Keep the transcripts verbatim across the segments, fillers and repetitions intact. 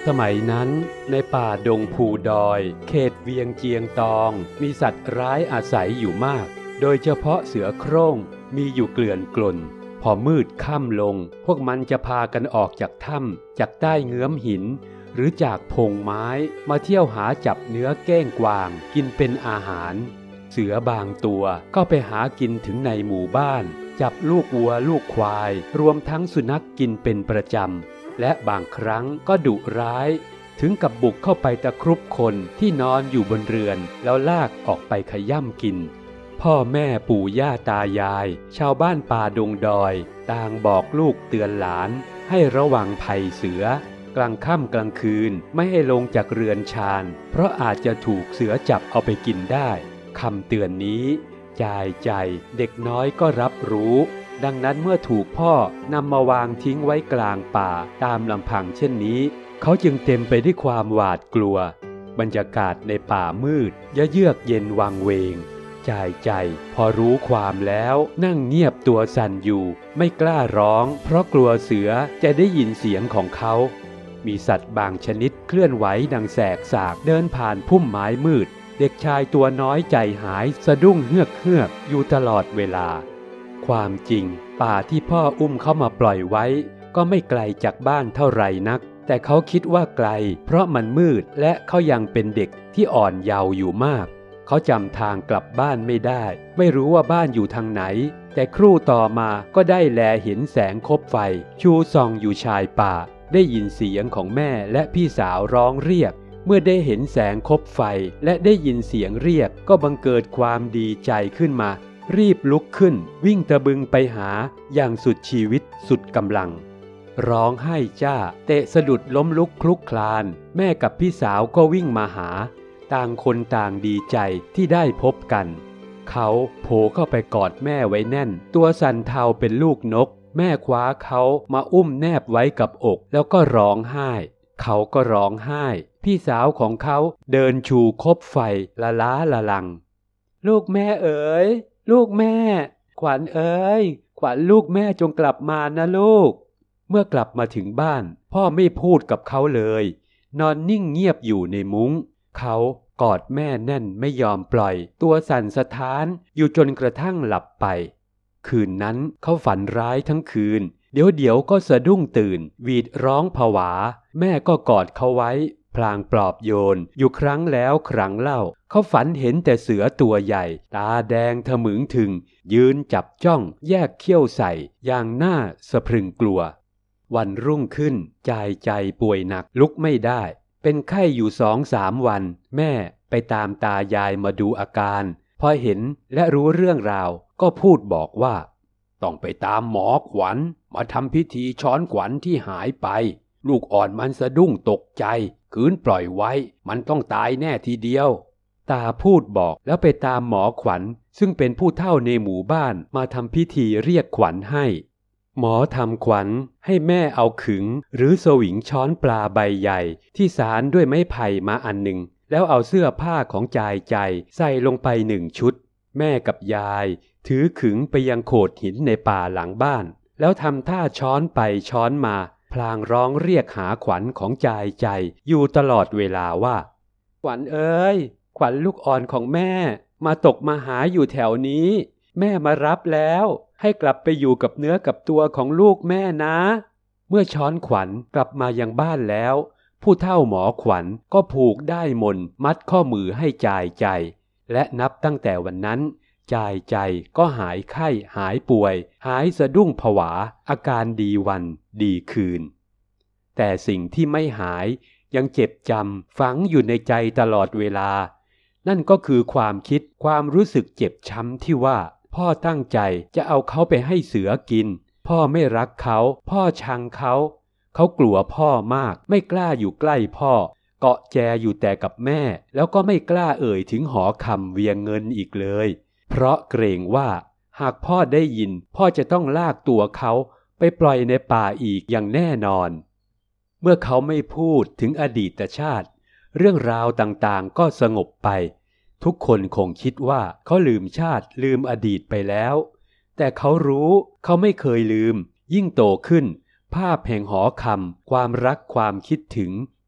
สมัยนั้นในป่าดงภูดอยเขตเวียงเจียงตองมีสัตว์ร้ายอาศัยอยู่มากโดยเฉพาะเสือโคร่งมีอยู่เกลื่อนกลนพอมืดค่ำลงพวกมันจะพากันออกจากถ้ำจากใต้เงื้อมหินหรือจากพงไม้มาเที่ยวหาจับเนื้อเก้งกวางกินเป็นอาหารเสือบางตัวก็ไปหากินถึงในหมู่บ้านจับลูกวัวลูกควายรวมทั้งสุนัขกินเป็นประจำและบางครั้งก็ดุร้ายถึงกับบุกเข้าไปตะครุบคนที่นอนอยู่บนเรือนแล้วลากออกไปขย่ำกินพ่อแม่ปู่ย่าตายายชาวบ้านป่าดงดอยต่างบอกลูกเตือนหลานให้ระวังภัยเสือกลางค่ำกลางคืนไม่ให้ลงจากเรือนชานเพราะอาจจะถูกเสือจับเอาไปกินได้คำเตือนนี้จายใจเด็กน้อยก็รับรู้ดังนั้นเมื่อถูกพ่อนำมาวางทิ้งไว้กลางป่าตามลำพังเช่นนี้เขาจึงเต็มไปด้วยความหวาดกลัวบรรยากาศในป่ามืดเยือกเย็นวังเวงจายใจพอรู้ความแล้วนั่งเงียบตัวสั่นอยู่ไม่กล้าร้องเพราะกลัวเสือจะได้ยินเสียงของเขามีสัตว์บางชนิดเคลื่อนไหวดังแสกสากเดินผ่านพุ่มไม้มืดเด็กชายตัวน้อยใจหายสะดุ้งเฮือกเฮือกอยู่ตลอดเวลาความจริงป่าที่พ่ออุ้มเข้ามาปล่อยไว้ก็ไม่ไกลจากบ้านเท่าไหร่นักแต่เขาคิดว่าไกลเพราะมันมืดและเขายังเป็นเด็กที่อ่อนเยาว์อยู่มากเขาจำทางกลับบ้านไม่ได้ไม่รู้ว่าบ้านอยู่ทางไหนแต่ครู่ต่อมาก็ได้แลเห็นแสงคบไฟชูส่องอยู่ชายป่าได้ยินเสียงของแม่และพี่สาวร้องเรียกเมื่อได้เห็นแสงคบไฟและได้ยินเสียงเรียกก็บังเกิดความดีใจขึ้นมารีบลุกขึ้นวิ่งตะบึงไปหาอย่างสุดชีวิตสุดกำลังร้องไห้จ้าเตะสะดุดล้มลุกคลุกคลานแม่กับพี่สาวก็วิ่งมาหาต่างคนต่างดีใจที่ได้พบกันเขาโผล่เข้าไปกอดแม่ไว้แน่นตัวสั่นเทาเป็นลูกนกแม่คว้าเขามาอุ้มแนบไว้กับอกแล้วก็ร้องไห้เขาก็ร้องไห้พี่สาวของเขาเดินชูคบไฟละล้าละลังลูกแม่เอ๋ยลูกแม่ขวัญเอ๋ยขวัญลูกแม่จงกลับมานะลูกเมื่อกลับมาถึงบ้านพ่อไม่พูดกับเขาเลยนอนนิ่งเงียบอยู่ในมุ้งเขากอดแม่แน่นไม่ยอมปล่อยตัวสั่นสะท้านอยู่จนกระทั่งหลับไปคืนนั้นเขาฝันร้ายทั้งคืนเดี๋ยวเดี๋ยวก็สะดุ้งตื่นหวีดร้องผวาแม่ก็กอดเขาไว้พลางปลอบโยนอยู่ครั้งแล้วครั้งเล่าเขาฝันเห็นแต่เสือตัวใหญ่ตาแดงทะมึงถึงยืนจับจ้องแยกเขี้ยวใส่อย่างน่าสะพรึงกลัววันรุ่งขึ้นจายใจป่วยหนักลุกไม่ได้เป็นไข้อยู่สองสามวันแม่ไปตามตายายมาดูอาการพอเห็นและรู้เรื่องราวก็พูดบอกว่าต้องไปตามหมอขวัญมาทำพิธีช้อนขวัญที่หายไปลูกอ่อนมันสะดุ้งตกใจขืนปล่อยไว้มันต้องตายแน่ทีเดียวตาพูดบอกแล้วไปตามหมอขวัญซึ่งเป็นผู้เฒ่าในหมู่บ้านมาทำพิธีเรียกขวัญให้หมอทำขวัญให้แม่เอาขึงหรือสวิงช้อนปลาใบใหญ่ที่สานด้วยไม้ไผ่มาอันหนึ่งแล้วเอาเสื้อผ้าของจายใจใส่ลงไปหนึ่งชุดแม่กับยายถือขึงไปยังโขดหินในป่าหลังบ้านแล้วทำท่าช้อนไปช้อนมาพลางร้องเรียกหาขวัญของจายใจอยู่ตลอดเวลาว่าขวัญเอ๋ยขวัญลูกอ่อนของแม่มาตกมาหาอยู่แถวนี้แม่มารับแล้วให้กลับไปอยู่กับเนื้อกับตัวของลูกแม่นะเมื่อช้อนขวัญกลับมายังบ้านแล้วผู้เฒ่าหมอขวัญก็ผูกได้มนต์มัดข้อมือให้จายใจและนับตั้งแต่วันนั้นจายใจก็หายไข้หายป่วยหายสะดุ้งผวาอาการดีวันดีคืนแต่สิ่งที่ไม่หายยังเจ็บจำฝังอยู่ในใจตลอดเวลานั่นก็คือความคิดความรู้สึกเจ็บช้ำที่ว่าพ่อตั้งใจจะเอาเขาไปให้เสือกินพ่อไม่รักเขาพ่อชังเขาเขากลัวพ่อมากไม่กล้าอยู่ใกล้พ่อเกาะแจอยู่แต่กับแม่แล้วก็ไม่กล้าเอ่ยถึงหอคำเวียงเงินอีกเลยเพราะเกรงว่าหากพ่อได้ยินพ่อจะต้องลากตัวเขาไปปล่อยในป่าอีกอย่างแน่นอนเมื่อเขาไม่พูดถึงอดีตชาติเรื่องราวต่างๆก็สงบไปทุกคนคงคิดว่าเขาลืมชาติลืมอดีตไปแล้วแต่เขารู้เขาไม่เคยลืมยิ่งโตขึ้นภาพแห่งหอคำความรักความคิดถึง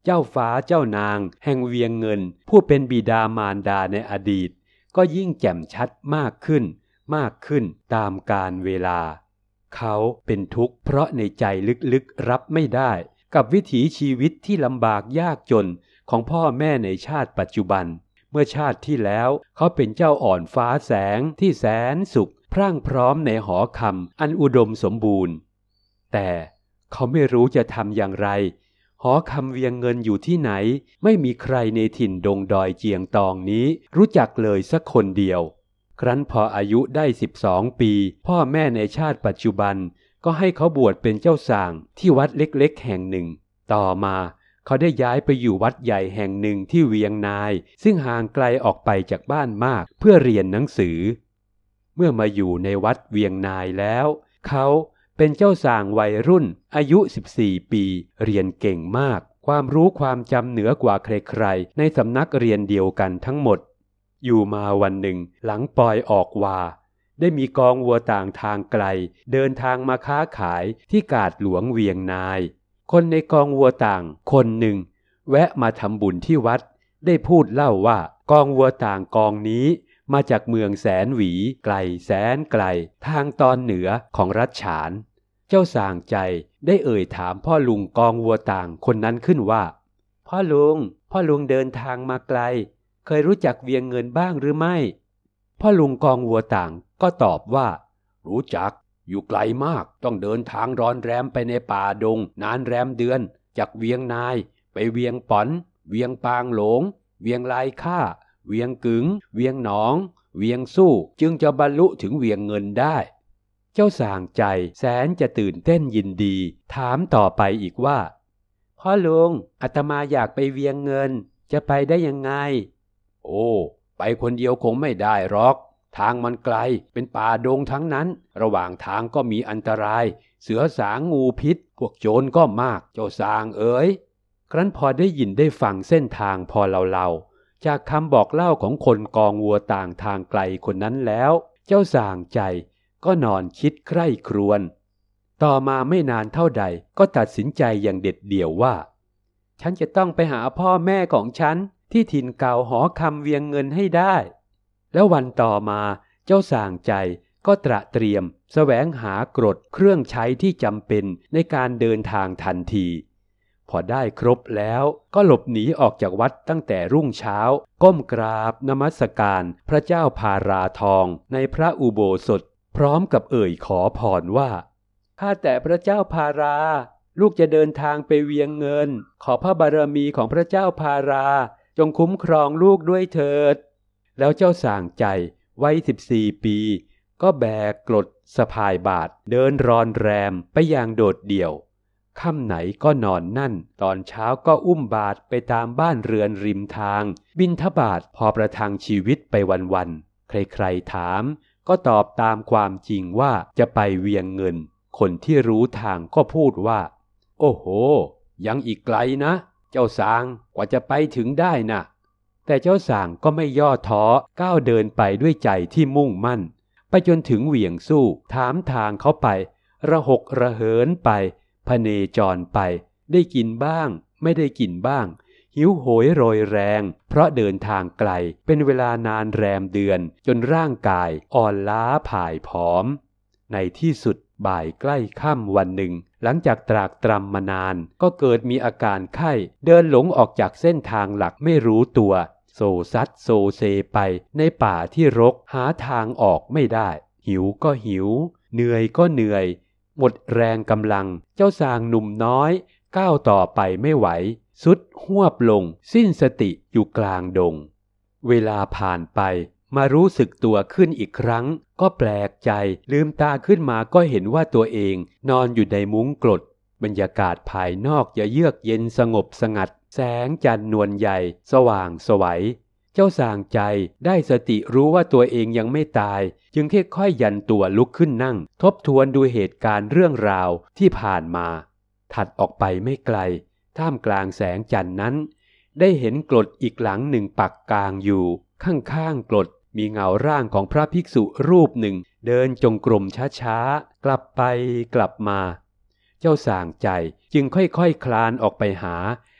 เจ้าฟ้าเจ้านางแห่งเวียงเงินผู้เป็นบิดามารดาในอดีตก็ยิ่งแจ่มชัดมากขึ้นมากขึ้นตามกาลเวลาเขาเป็นทุกข์เพราะในใจลึกๆรับไม่ได้กับวิถีชีวิตที่ลำบากยากจนของพ่อแม่ในชาติปัจจุบันเมื่อชาติที่แล้วเขาเป็นเจ้าอ่อนฟ้าแสงที่แสนสุขพรั่งพร้อมในหอคำอันอุดมสมบูรณ์แต่เขาไม่รู้จะทำอย่างไรหอคำเวียงเงินอยู่ที่ไหนไม่มีใครในถิ่นดงดอยเจียงตองนี้รู้จักเลยสักคนเดียวครั้นพออายุได้สิบสองปีพ่อแม่ในชาติปัจจุบันก็ให้เขาบวชเป็นเจ้าส่างที่วัดเล็กๆแห่งหนึ่งต่อมาเขาได้ย้ายไปอยู่วัดใหญ่แห่งหนึ่งที่เวียงนายซึ่งห่างไกลออกไปจากบ้านมากเพื่อเรียนหนังสือเมื่อมาอยู่ในวัดเวียงนายแล้วเขาเป็นเจ้าส่างวัยรุ่นอายุสิบสี่ปีเรียนเก่งมากความรู้ความจำเหนือกว่าใครๆในสำนักเรียนเดียวกันทั้งหมดอยู่มาวันหนึ่งหลังปอยออกวาได้มีกองวัวต่างทางไกลเดินทางมาค้าขายที่กาดหลวงเวียงนายคนในกองวัวต่างคนหนึ่งแวะมาทำบุญที่วัดได้พูดเล่าว่ากองวัวต่างกองนี้มาจากเมืองแสนหวีไกลแสนไกลทางตอนเหนือของรัชฉานเจ้าส่างใจได้เอ่ยถามพ่อลุงกองวัวต่างคนนั้นขึ้นว่าพ่อลุงพ่อลุงเดินทางมาไกลเคยรู้จักเวียงเงินบ้างหรือไม่พ่อลุงกองวัวต่างก็ตอบว่ารู้จักอยู่ไกลมากต้องเดินทางร้อนแรมไปในป่าดงนานแรมเดือนจากเวียงนายไปเวียงป๋อนเวียงปางหลงเวียงลายค่าเวียงกึ๋งเวียงหนองเวียงสู้จึงจะบรรลุถึงเวียงเงินได้เจ้าส่างใจแสนจะตื่นเต้นยินดีถามต่อไปอีกว่าพ่อลุงอาตมาอยากไปเวียงเงินจะไปได้ยังไงโอ้ไปคนเดียวคงไม่ได้หรอกทางมันไกลเป็นป่าดงทั้งนั้นระหว่างทางก็มีอันตรายเสือสางงูพิษพวกโจรก็มากเจ้าสางเอ๋ยครั้นพอได้ยินได้ฟังเส้นทางพอเล่าๆจากคำบอกเล่าของคนกองวัวต่างทางไกลคนนั้นแล้วเจ้าส่างใจก็นอนคิดใคร่ครวญต่อมาไม่นานเท่าใดก็ตัดสินใจอย่างเด็ดเดี่ยวว่าฉันจะต้องไปหาพ่อแม่ของฉันที่ถิ่นเก่าหอคำเวียงเงินให้ได้แล้ววันต่อมาเจ้าส่างใจก็ตระเตรียมแสวงหากรดเครื่องใช้ที่จำเป็นในการเดินทางทันทีพอได้ครบแล้วก็หลบหนีออกจากวัดตั้งแต่รุ่งเช้าก้มกราบนมัสการพระเจ้าพาราทองในพระอุโบสถพร้อมกับเอ่ยขอพรว่าข้าแต่พระเจ้าพาราลูกจะเดินทางไปเวียงเงินขอพระบารมีของพระเจ้าพาราจงคุ้มครองลูกด้วยเถิดแล้วเจ้าส่างใจวัยสิบสี่ปีก็แบกกรดสะพายบาทเดินรอนแรมไปอย่างโดดเดี่ยวค่ำไหนก็นอนนั่นตอนเช้าก็อุ้มบาทไปตามบ้านเรือนริมทางบิณฑบาตพอประทังชีวิตไปวันๆใครๆถามก็ตอบตามความจริงว่าจะไปเวียงเงินคนที่รู้ทางก็พูดว่าโอ้โหยังอีกไกลนะเจ้าสางกว่าจะไปถึงได้นะแต่เจ้าส่างก็ไม่ย่อท้อก้าวเดินไปด้วยใจที่มุ่งมั่นไปจนถึงเหวี่ยงสู้ถามทางเขาไประหกระเหินไปพเนจรไปได้กินบ้างไม่ได้กินบ้างหิวโหยโรยแรงเพราะเดินทางไกลเป็นเวลานานแรมเดือนจนร่างกายอ่อนล้าผ่ายผอมในที่สุดบ่ายใกล้ค่ำวันหนึ่งหลังจากตรากตรำมานานก็เกิดมีอาการไข้เดินหลงออกจากเส้นทางหลักไม่รู้ตัวโซซัดโซเซไปในป่าที่รกหาทางออกไม่ได้หิวก็หิวเหนื่อยก็เหนื่อยหมดแรงกำลังเจ้าส่างหนุ่มน้อยก้าวต่อไปไม่ไหวสุดหวบลงสิ้นสติอยู่กลางดงเวลาผ่านไปมารู้สึกตัวขึ้นอีกครั้งก็แปลกใจลืมตาขึ้นมาก็เห็นว่าตัวเองนอนอยู่ในมุ้งกรดบรรยากาศภายนอกอย่าเยือกเย็นสงบสงัดแสงจันทร์นวลใหญ่สว่างไสวเจ้าส่างใจได้สติรู้ว่าตัวเองยังไม่ตายจึงค่อยๆยันตัวลุกขึ้นนั่งทบทวนดูเหตุการณ์เรื่องราวที่ผ่านมาถัดออกไปไม่ไกลท่ามกลางแสงจันทร์นั้นได้เห็นกรดอีกหลังหนึ่งปักกลางอยู่ข้างๆกรดมีเงาร่างของพระภิกษุรูปหนึ่งเดินจงกรมช้าๆกลับไปกลับมาเจ้าส่างใจจึงค่อยๆ คลานออกไปหา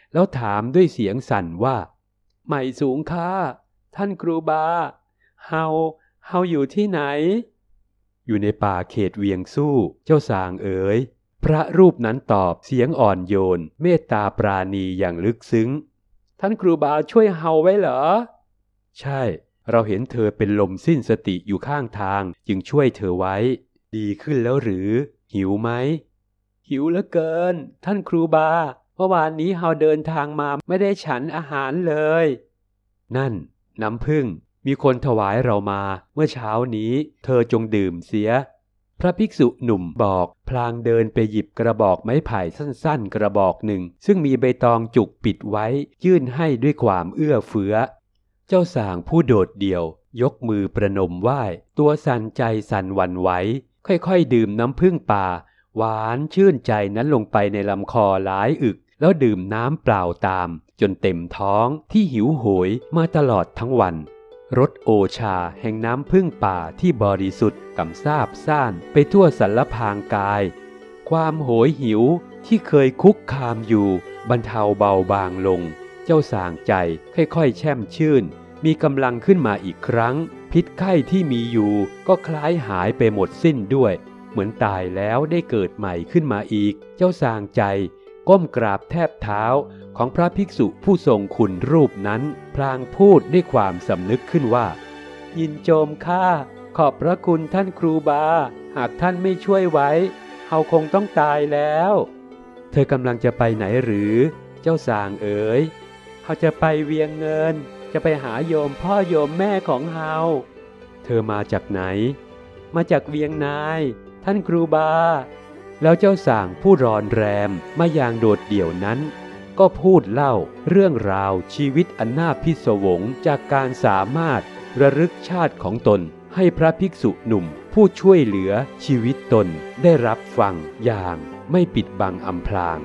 แล้วถามด้วยเสียงสั่นว่าใหม่สูงค่าท่านครูบาเฮาเฮาอยู่ที่ไหนอยู่ในป่าเขตเวียงสู้เจ้าสางเอ๋ยพระรูปนั้นตอบเสียงอ่อนโยนเมตตาปราณีอย่างลึกซึ้งท่านครูบาช่วยเฮาไว้เหรอใช่เราเห็นเธอเป็นลมสิ้นสติอยู่ข้างทางจึงช่วยเธอไว้ดีขึ้นแล้วหรือหิวไหมหิวเหลือเกินท่านครูบาเมื่อวานนี้เฮาเดินทางมาไม่ได้ฉันอาหารเลยนั่นน้ำผึ้งมีคนถวายเรามาเมื่อเช้านี้เธอจงดื่มเสียพระภิกษุหนุ่มบอกพลางเดินไปหยิบกระบอกไม้ไผ่สั้นๆกระบอกหนึ่งซึ่งมีใบตองจุกปิดไว้ยื่นให้ด้วยความเอื้อเฟื้อเจ้าสางผู้โดดเดี่ยวยกมือประนมไหว้ตัวสั่นใจสั่นหวั่นไหวค่อยๆดื่มน้ำผึ้งป่าหวานชื่นใจนั้นลงไปในลำคอหลายอึกแล้วดื่มน้ำเปล่าตามจนเต็มท้องที่หิวโหยมาตลอดทั้งวันรสโอชาแห่งน้ำผึ้งป่าที่บริสุทธิ์กำซาบซ่านไปทั่วสรรพางกายความโหยหิวที่เคยคุกคามอยู่บรรเทาเบาบางลงเจ้าสางใจค่อยๆแช่มชื่นมีกำลังขึ้นมาอีกครั้งพิษไข้ที่มีอยู่ก็คล้ายหายไปหมดสิ้นด้วยเหมือนตายแล้วได้เกิดใหม่ขึ้นมาอีกเจ้าสางใจก้มกราบแทบเท้าของพระภิกษุผู้ทรงคุณรูปนั้นพลางพูดด้วยความสำนึกขึ้นว่ายินโจมข้าขอบพระคุณท่านครูบาหากท่านไม่ช่วยไว้เฮาคงต้องตายแล้วเธอกำลังจะไปไหนหรือเจ้าสางเอ๋ยเฮาจะไปเวียงเงินจะไปหาโยมพ่อโยมแม่ของเฮาเธอมาจากไหนมาจากเวียงนายท่านครูบาแล้วเจ้าสางผู้รอนแรมมาอย่างโดดเดี่ยวนั้นก็พูดเล่าเรื่องราวชีวิตอันน่าพิศวงจากการสามารถระลึกชาติของตนให้พระภิกษุหนุ่มผู้ช่วยเหลือชีวิตตนได้รับฟังอย่างไม่ปิดบังอำพราง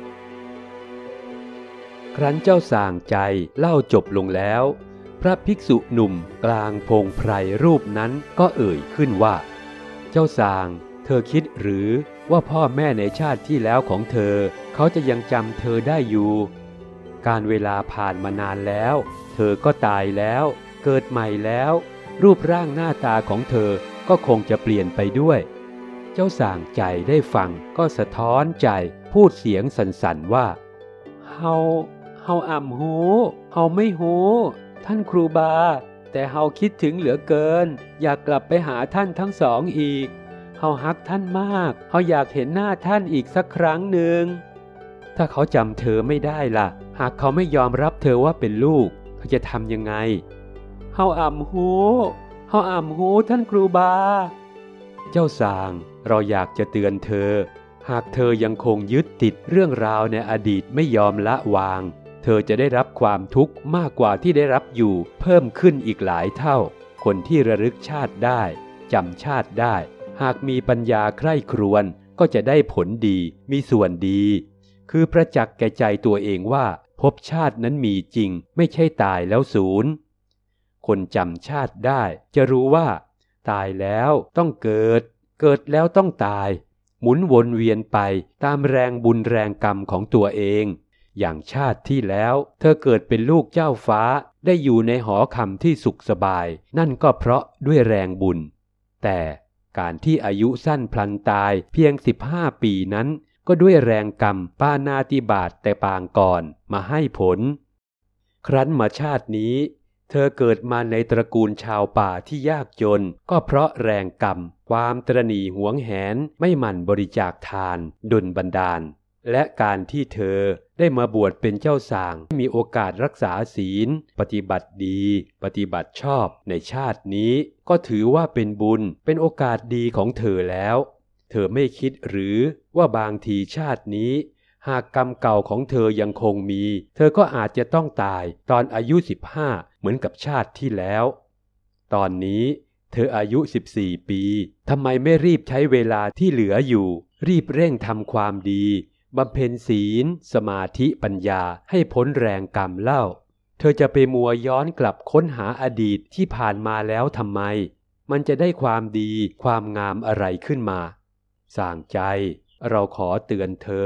ครั้นเจ้าสางใจเล่าจบลงแล้วพระภิกษุหนุ่มกลางพงไพรรูปนั้นก็เอ่ยขึ้นว่าเจ้าสางเธอคิดหรือว่าพ่อแม่ในชาติที่แล้วของเธอเขาจะยังจำเธอได้อยู่การเวลาผ่านมานานแล้วเธอก็ตายแล้วเกิดใหม่แล้วรูปร่างหน้าตาของเธอก็คงจะเปลี่ยนไปด้วยเจ้าสางใจได้ฟังก็สะท้อนใจพูดเสียงสั่นๆว่าเฮาเฮาอ่ำหูเฮาไม่หูท่านครูบาแต่เฮาคิดถึงเหลือเกินอยากกลับไปหาท่านทั้งสองอีกเฮาฮักท่านมากเฮาอยากเห็นหน้าท่านอีกสักครั้งหนึ่งถ้าเขาจำเธอไม่ได้ล่ะหากเขาไม่ยอมรับเธอว่าเป็นลูกเขาจะทำยังไงเฮาอ่ำหูเฮาอ่ำหูท่านครูบาเจ้าสางเราอยากจะเตือนเธอหากเธอยังคงยึดติดเรื่องราวในอดีตไม่ยอมละวางเธอจะได้รับความทุกข์มากกว่าที่ได้รับอยู่เพิ่มขึ้นอีกหลายเท่าคนที่ระลึกชาติได้จำชาติได้หากมีปัญญาใคร่ครวญก็จะได้ผลดีมีส่วนดีคือประจักษ์แก่ใจตัวเองว่าภพชาตินั้นมีจริงไม่ใช่ตายแล้วสูญคนจำชาติได้จะรู้ว่าตายแล้วต้องเกิดเกิดแล้วต้องตายหมุนวนเวียนไปตามแรงบุญแรงกรรมของตัวเองอย่างชาติที่แล้วเธอเกิดเป็นลูกเจ้าฟ้าได้อยู่ในหอคำที่สุขสบายนั่นก็เพราะด้วยแรงบุญแต่การที่อายุสั้นพลันตายเพียงสิบห้าปีนั้นก็ด้วยแรงกรรมปาณาติบาตแต่ปางก่อนมาให้ผลครั้นมาชาตินี้เธอเกิดมาในตระกูลชาวป่าที่ยากจนก็เพราะแรงกรรมความตระหนี่หวงแหนไม่หมั่นบริจาคทานดลบันดาลและการที่เธอได้มาบวชเป็นเจ้าสางมีโอกาสรักษาศีลปฏิบัติดีปฏิบัติชอบในชาตินี้ก็ถือว่าเป็นบุญเป็นโอกาสดีของเธอแล้วเธอไม่คิดหรือว่าบางทีชาตินี้หากกรรมเก่าของเธอยังคงมีเธอก็อาจจะต้องตายตอนอายุสิบห้าเหมือนกับชาติที่แล้วตอนนี้เธออายุสิบสี่ปีทำไมไม่รีบใช้เวลาที่เหลืออยู่รีบเร่งทำความดีบำเพ็ญศีลสมาธิปัญญาให้พ้นแรงกรรมเล่าเธอจะไปมัวย้อนกลับค้นหาอดีตที่ผ่านมาแล้วทำไมมันจะได้ความดีความงามอะไรขึ้นมาสร้างใจเราขอเตือนเธอ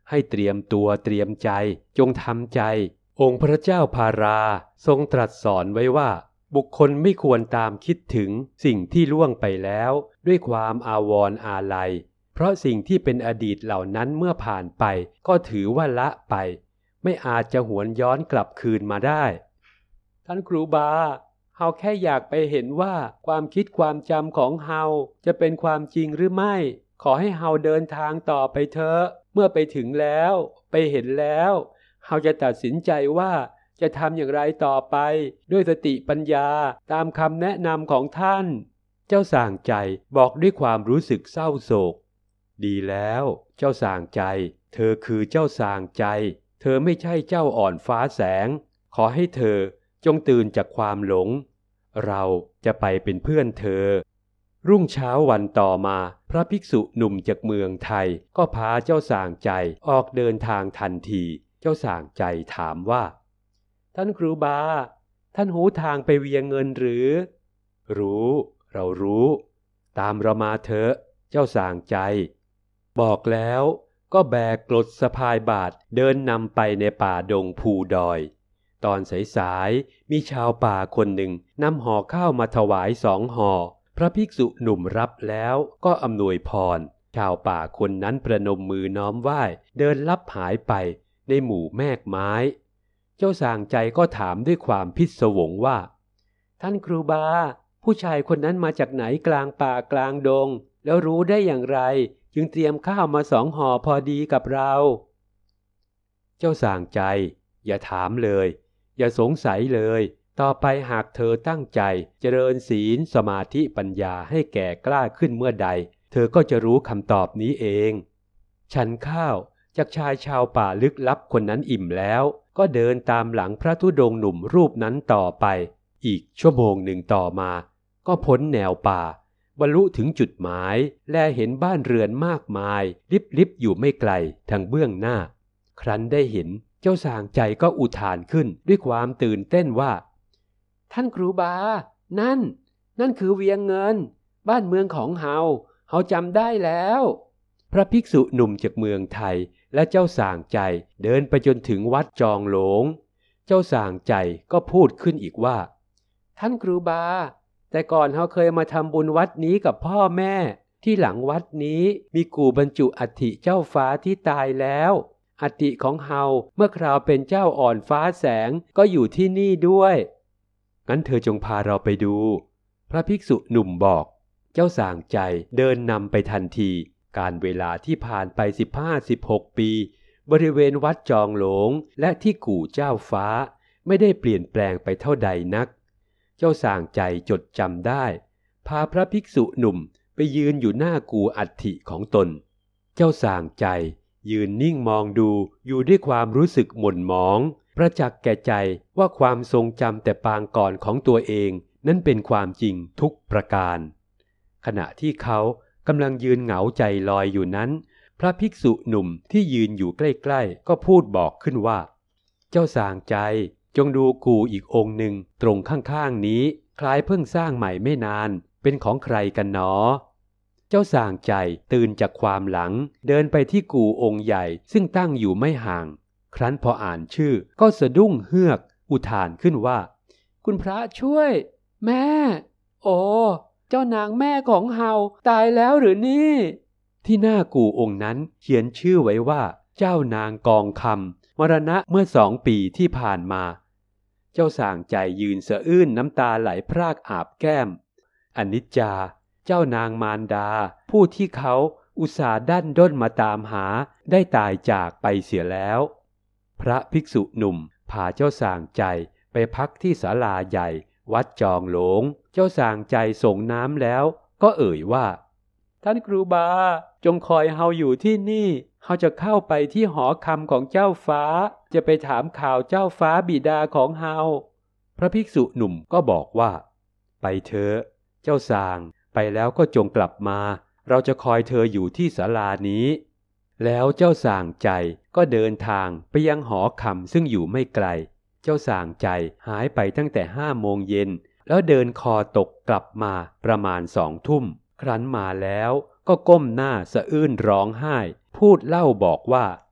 ให้เตรียมตัวเตรียมใจจงทำใจองค์พระเจ้าพาราทรงตรัสสอนไว้ว่าบุคคลไม่ควรตามคิดถึงสิ่งที่ล่วงไปแล้วด้วยความอาวรณ์อาลัยเพราะสิ่งที่เป็นอดีตเหล่านั้นเมื่อผ่านไปก็ถือว่าละไปไม่อาจจะหวนย้อนกลับคืนมาได้ท่านครูบาเฮาแค่อยากไปเห็นว่าความคิดความจำของเฮาจะเป็นความจริงหรือไม่ขอให้เฮาเดินทางต่อไปเถอะเมื่อไปถึงแล้วไปเห็นแล้วเฮาจะตัดสินใจว่าจะทำอย่างไรต่อไปด้วยสติปัญญาตามคำแนะนำของท่านเจ้าส่างใจบอกด้วยความรู้สึกเศร้าโศกดีแล้วเจ้าส่างใจเธอคือเจ้าส่างใจเธอไม่ใช่เจ้าอ่อนฟ้าแสงขอให้เธอจงตื่นจากความหลงเราจะไปเป็นเพื่อนเธอรุ่งเช้าวันต่อมาพระภิกษุหนุ่มจากเมืองไทยก็พาเจ้าส่างใจออกเดินทางทันทีเจ้าส่างใจถามว่าท่านครูบาท่านหูทางไปเวียงเงินหรือรู้เรารู้ตามเรามาเถอะเจ้าส่างใจบอกแล้วก็แบกกรดสะพายบาทเดินนำไปในป่าดงภูดอยตอนสายๆมีชาวป่าคนหนึ่งนำห่อข้าวมาถวายสองห่อพระภิกษุหนุ่มรับแล้วก็อำนวยพรชาวป่าคนนั้นประนมมือน้อมไหว้เดินลับหายไปในหมู่แมกไม้เจ้าส่างใจก็ถามด้วยความพิศวงว่าท่านครูบาผู้ชายคนนั้นมาจากไหนกลางป่ากลางดงแล้วรู้ได้อย่างไรจึงเตรียมข้าวมาสองห่อพอดีกับเราเจ้าส่างใจอย่าถามเลยอย่าสงสัยเลยต่อไปหากเธอตั้งใจเจริญศีลสมาธิปัญญาให้แก่กล้าขึ้นเมื่อใดเธอก็จะรู้คำตอบนี้เองฉันข้าวจากชายชาวป่าลึกลับคนนั้นอิ่มแล้วก็เดินตามหลังพระธุดงค์หนุ่มรูปนั้นต่อไปอีกชั่วโมงหนึ่งต่อมาก็พ้นแนวป่าบรรลุถึงจุดหมายแลเห็นบ้านเรือนมากมายลิบๆอยู่ไม่ไกลทางเบื้องหน้าครั้นได้เห็นเจ้าส่างใจก็อุทานขึ้นด้วยความตื่นเต้นว่าท่านครูบานั่นนั่นคือเวียงเงินบ้านเมืองของเฮาเฮาจำได้แล้วพระภิกษุหนุ่มจากเมืองไทยและเจ้าส่างใจเดินไปจนถึงวัดจองหลงเจ้าส่างใจก็พูดขึ้นอีกว่าท่านครูบาแต่ก่อนเฮาเคยมาทำบุญวัดนี้กับพ่อแม่ที่หลังวัดนี้มีกู่บรรจุอัฐิเจ้าฟ้าที่ตายแล้วอัฐิของเฮาเมื่อคราวเป็นเจ้าอ่อนฟ้าแสงก็อยู่ที่นี่ด้วยงั้นเธอจงพาเราไปดูพระภิกษุหนุ่มบอกเจ้าส่างใจเดินนำไปทันทีการเวลาที่ผ่านไป สิบห้าสิบหก ปีบริเวณวัดจองหลงและที่กู่เจ้าฟ้าไม่ได้เปลี่ยนแปลงไปเท่าใดนักเจ้าส่างใจจดจำได้พาพระภิกษุหนุ่มไปยืนอยู่หน้ากู่อัฐิของตนเจ้าส่างใจยืนนิ่งมองดูอยู่ด้วยความรู้สึกหม่นหมองประจักษ์แก่ใจว่าความทรงจำแต่ปางก่อนของตัวเองนั้นเป็นความจริงทุกประการขณะที่เขากำลังยืนเหงาใจลอยอยู่นั้นพระภิกษุหนุ่มที่ยืนอยู่ใกล้ๆก็พูดบอกขึ้นว่าเจ้าส่างใจจงดูกู่อีกองค์หนึ่งตรงข้างๆนี้คล้ายเพิ่งสร้างใหม่ไม่นานเป็นของใครกันหนอเจ้าส่างใจตื่นจากความหลังเดินไปที่กู่องค์ใหญ่ซึ่งตั้งอยู่ไม่ห่างครั้นพออ่านชื่อก็สะดุ้งเฮือกอุทานขึ้นว่าคุณพระช่วยแม่โอ้เจ้านางแม่ของเฮาตายแล้วหรือนี่ที่หน้ากู่องค์นั้นเขียนชื่อไว้ว่าเจ้านางกองคำมรณะเมื่อสองปีที่ผ่านมาเจ้าส่างใจยืนสะอื้นน้ำตาไหลพรากอาบแก้มอนิจจาเจ้านางมารดาผู้ที่เขาอุตส่าห์ดั้นด้นมาตามหาได้ตายจากไปเสียแล้วพระภิกษุหนุ่มพาเจ้าส่างใจไปพักที่ศาลาใหญ่วัดจองหลงเจ้าส่างใจส่งน้ำแล้วก็เอ่ยว่าท่านครูบาจงคอยเฮาอยู่ที่นี่เฮาจะเข้าไปที่หอคำของเจ้าฟ้าจะไปถามข่าวเจ้าฟ้าบิดาของเฮาพระภิกษุหนุ่มก็บอกว่าไปเถอะเจ้าส่างไปแล้วก็จงกลับมาเราจะคอยเธออยู่ที่ศาลานี้แล้วเจ้าส่างใจก็เดินทางไปยังหอคำซึ่งอยู่ไม่ไกลเจ้าส่างใจหายไปตั้งแต่ห้าโมงเย็นแล้วเดินคอตกกลับมาประมาณสองทุ่มครั้นมาแล้วก็ก้มหน้าสะอื้นร้องไห้พูดเล่าบอกว่า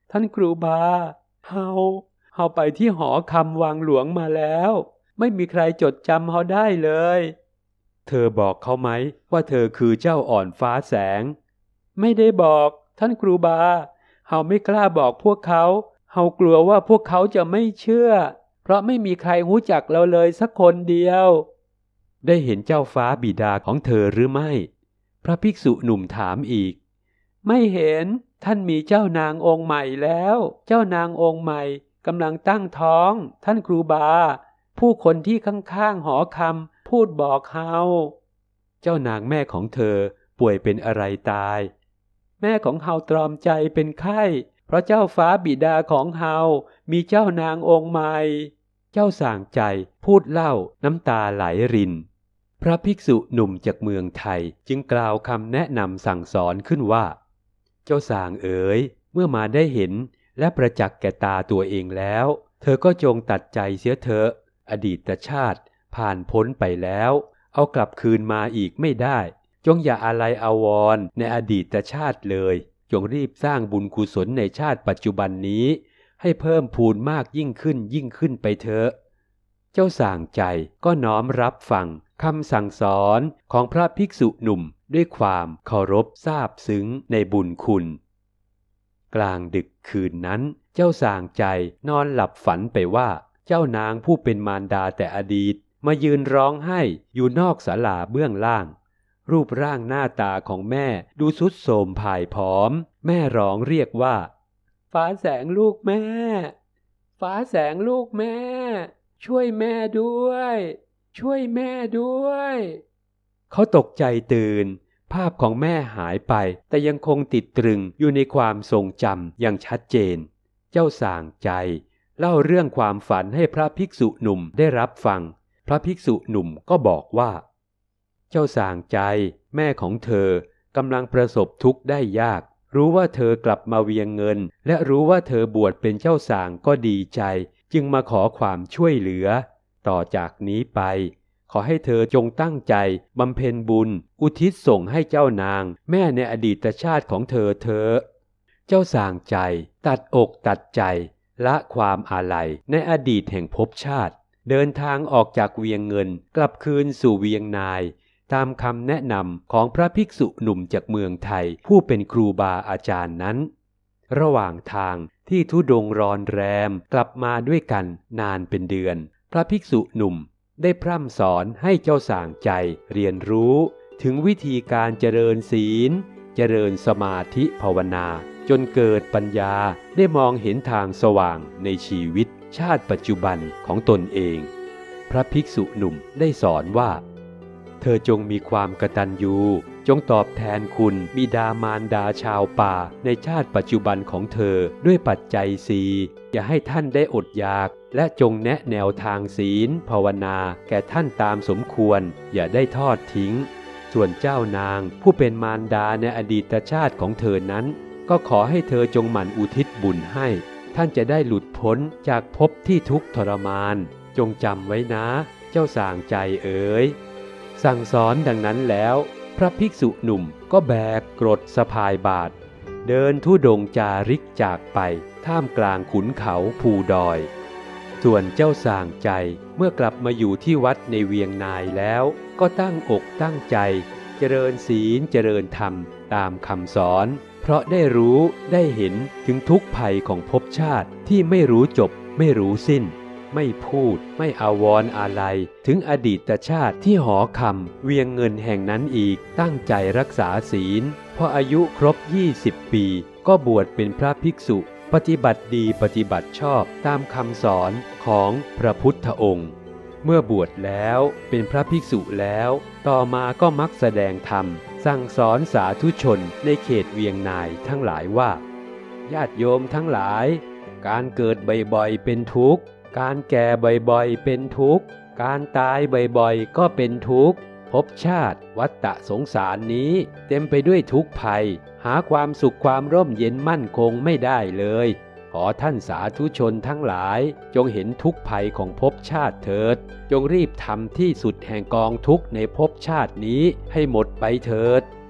ท่านครูบาเฮาเฮาไปที่หอคำวังหลวงมาแล้วไม่มีใครจดจำเฮาได้เลยเธอบอกเขาไหมว่าเธอคือเจ้าอ่อนฟ้าแสงไม่ได้บอกท่านครูบาเฮาไม่กล้าบอกพวกเขาเฮากลัวว่าพวกเขาจะไม่เชื่อเพราะไม่มีใครรู้จักเราเลยสักคนเดียวได้เห็นเจ้าฟ้าบิดาของเธอหรือไม่พระภิกษุหนุ่มถามอีกไม่เห็นท่านมีเจ้านางองค์ใหม่แล้วเจ้านางองค์ใหม่กำลังตั้งท้องท่านครูบาผู้คนที่ข้างๆหอคำพูดบอกเฮาเจ้านางแม่ของเธอป่วยเป็นอะไรตายแม่ของเฮาตรอมใจเป็นไข้เพราะเจ้าฟ้าบิดาของเฮามีเจ้านางองค์ใหม่เจ้าส่างใจพูดเล่าน้ำตาไหลรินพระภิกษุหนุ่มจากเมืองไทยจึงกล่าวคำแนะนำสั่งสอนขึ้นว่าเจ้าส่างเอ๋ยเมื่อมาได้เห็นและประจักษ์แก่ตาตัวเองแล้วเธอก็จงตัดใจเสียเถอะอดีตชาติผ่านพ้นไปแล้วเอากลับคืนมาอีกไม่ได้จงอย่าอาลัยอาวรณ์ในอดีตชาติเลยจงรีบสร้างบุญกุศลในชาติปัจจุบันนี้ให้เพิ่มพูนมากยิ่งขึ้นยิ่งขึ้นไปเถอะเจ้าส่างใจก็น้อมรับฟังคำสั่งสอนของพระภิกษุหนุ่มด้วยความเคารพซาบซึ้งในบุญคุณกลางดึกคืนนั้นเจ้าส่างใจนอนหลับฝันไปว่าเจ้านางผู้เป็นมารดาแต่อดีตมายืนร้องไห้อยู่นอกศาลาเบื้องล่างรูปร่างหน้าตาของแม่ดูทรุดโทรมพ่ายผอมแม่ร้องเรียกว่าฟ้าแสงลูกแม่ฟ้าแสงลูกแม่ช่วยแม่ด้วยช่วยแม่ด้วยเขาตกใจตื่นภาพของแม่หายไปแต่ยังคงติดตรึงอยู่ในความทรงจำอย่างชัดเจนเจ้าส่างใจเล่าเรื่องความฝันให้พระภิกษุหนุ่มได้รับฟังพระภิกษุหนุ่มก็บอกว่าเจ้าส่างใจแม่ของเธอกำลังประสบทุกข์ได้ยากรู้ว่าเธอกลับมาเวียงเงินและรู้ว่าเธอบวชเป็นเจ้าส่างก็ดีใจจึงมาขอความช่วยเหลือต่อจากนี้ไปขอให้เธอจงตั้งใจบำเพ็ญบุญอุทิศส่งให้เจ้านางแม่ในอดีตชาติของเธอเถอะเจ้าส่างใจตัดอกตัดใจละความอาลัยในอดีตแห่งภพชาติเดินทางออกจากเวียงเงินกลับคืนสู่เวียงนายตามคำแนะนำของพระภิกษุหนุ่มจากเมืองไทยผู้เป็นครูบาอาจารย์นั้นระหว่างทางที่ธุดงค์รอนแรมกลับมาด้วยกันนานเป็นเดือนพระภิกษุหนุ่มได้พร่ำสอนให้เจ้าส่างใจเรียนรู้ถึงวิธีการเจริญศีลเจริญสมาธิภาวนาจนเกิดปัญญาได้มองเห็นทางสว่างในชีวิตชาติปัจจุบันของตนเองพระภิกษุหนุ่มได้สอนว่าเธอจงมีความกตัญญูจงตอบแทนคุณบิดามารดาชาวป่าในชาติปัจจุบันของเธอด้วยปัจจัยสี่อย่าให้ท่านได้อดอยากและจงแนะแนวทางศีลภาวนาแก่ท่านตามสมควรอย่าได้ทอดทิ้งส่วนเจ้านางผู้เป็นมารดาในอดีตชาติของเธอนั้นก็ขอให้เธอจงหมั่นอุทิศบุญให้ท่านจะได้หลุดพ้นจากภพที่ทุกข์ทรมานจงจำไว้นะเจ้าส่างใจเอ๋ยสั่งสอนดังนั้นแล้วพระภิกษุหนุ่มก็แบกกรดสะพายบาทเดินธุดงค์จาริกจากไปท่ามกลางขุนเขาภูดอยส่วนเจ้าส่างใจเมื่อกลับมาอยู่ที่วัดในเวียงนายแล้วก็ตั้งอกตั้งใจเจริญศีลเจริญธรรมตามคำสอนเพราะได้รู้ได้เห็นถึงทุกภัยของภพชาติที่ไม่รู้จบไม่รู้สิ้นไม่พูดไม่อาวรณ์อะไรถึงอดีตชาติที่หอคำเวียงเงินแห่งนั้นอีกตั้งใจรักษาศีลพออายุครบยี่สิบปีก็บวชเป็นพระภิกษุปฏิบัติดีปฏิบัติชอบตามคำสอนของพระพุทธองค์เมื่อบวชแล้วเป็นพระภิกษุแล้วต่อมาก็มักแสดงธรรมสั่งสอนสาธุชนในเขตเวียงนายทั้งหลายว่าญาติโยมทั้งหลายการเกิดบ่อยๆเป็นทุกข์การแก่บ่อยๆเป็นทุกข์การตายบ่อยๆก็เป็นทุกข์ภพชาติวัฏฏะสงสารนี้เต็มไปด้วยทุกข์ภัยหาความสุขความร่มเย็นมั่นคงไม่ได้เลยขอท่านสาธุชนทั้งหลายจงเห็นทุกข์ภัยของภพชาติเถิดจงรีบทำที่สุดแห่งกองทุกข์ในภพชาตินี้ให้หมดไปเถิด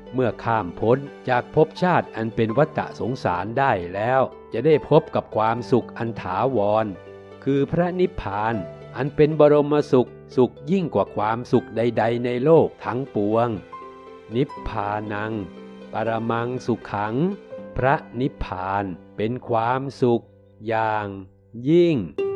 เมื่อข้ามพ้นจากภพชาติอันเป็นวัฏสงสารได้แล้วจะได้พบกับความสุขอันถาวรคือพระนิพพานอันเป็นบรมสุขสุขยิ่งกว่าความสุขใดๆในโลกทั้งปวงนิพพานังปรมังสุขังพระนิพพานเป็นความสุขอย่างยิ่ง